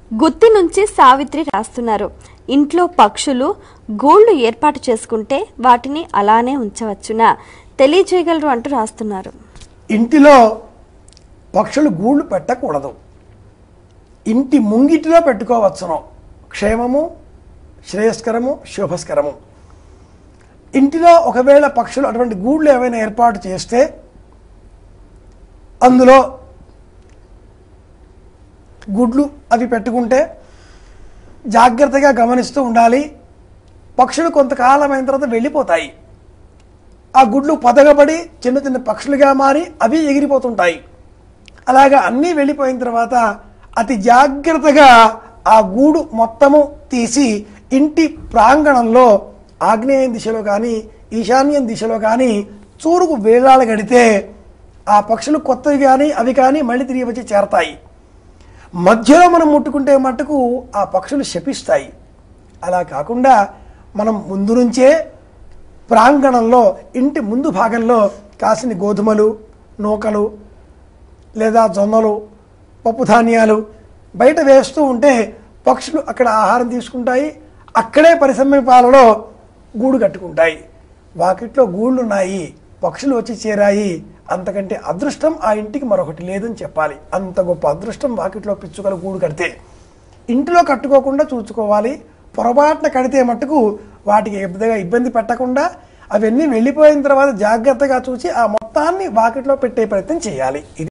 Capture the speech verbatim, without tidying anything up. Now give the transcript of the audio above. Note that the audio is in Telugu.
గుత్తి నుంచి సావిత్రి రాస్తున్నారు. ఇంట్లో పక్షులు గూళ్ళు ఏర్పాటు చేసుకుంటే వాటిని అలానే ఉంచవచ్చునా తెలియజేయగలరు అంటూ రాస్తున్నారు. ఇంటిలో పక్షులు గూళ్ళు పెట్టకూడదు, ఇంటి ముంగిటిలో పెట్టుకోవచ్చును. క్షేమము, శ్రేయస్కరము, శుభస్కరము. ఇంటిలో ఒకవేళ పక్షులు అటువంటి గూళ్ళు ఏవైనా ఏర్పాటు చేస్తే అందులో గుడ్లు అవి పెట్టుకుంటే జాగ్రత్తగా గమనిస్తూ ఉండాలి. పక్షులు కొంతకాలం అయిన తర్వాత వెళ్ళిపోతాయి. ఆ గుడ్లు పదగబడి చిన్న చిన్న పక్షులుగా మారి అవి ఎగిరిపోతుంటాయి. అలాగా అన్నీ వెళ్ళిపోయిన తర్వాత అతి జాగ్రత్తగా ఆ గూడు మొత్తము తీసి ఇంటి ప్రాంగణంలో ఆగ్నేయం దిశలో కానీ ఈశాన్యం దిశలో కానీ చూరుకు వేలాడగడితే ఆ పక్షులు కొత్తవి కానీ అవి కానీ మళ్ళీ తిరిగి వచ్చి చేరతాయి. మధ్యలో మనం ముట్టుకుంటే మట్టుకు ఆ పక్షులు శపిస్తాయి. అలా కాకుండా మనం ముందు నుంచే ప్రాంగణంలో ఇంటి ముందు భాగంలో కాసిన గోధుమలు, నూకలు లేదా జొన్నలు, పప్పు ధాన్యాలు బయట వేస్తూ ఉంటే పక్షులు అక్కడ ఆహారం తీసుకుంటాయి. అక్కడే పరిసమీపాలలో గూడు కట్టుకుంటాయి. వాకిట్లో గూళ్ళు ఉన్నాయి, పక్షులు వచ్చి చేరాయి, అంతకంటే అదృష్టం ఆ ఇంటికి మరొకటి లేదని చెప్పాలి. అంత గొప్ప అదృష్టం వాకిట్లో పిచ్చుకలు గూడు కడితే. ఇంటిలో కట్టుకోకుండా చూసుకోవాలి. పొరపాటున కడితే మట్టుకు వాటికి పెద్దగా ఇబ్బంది పెట్టకుండా అవన్నీ వెళ్ళిపోయిన తర్వాత జాగ్రత్తగా చూసి ఆ మొత్తాన్ని వాకిట్లో పెట్టే ప్రయత్నం చేయాలి.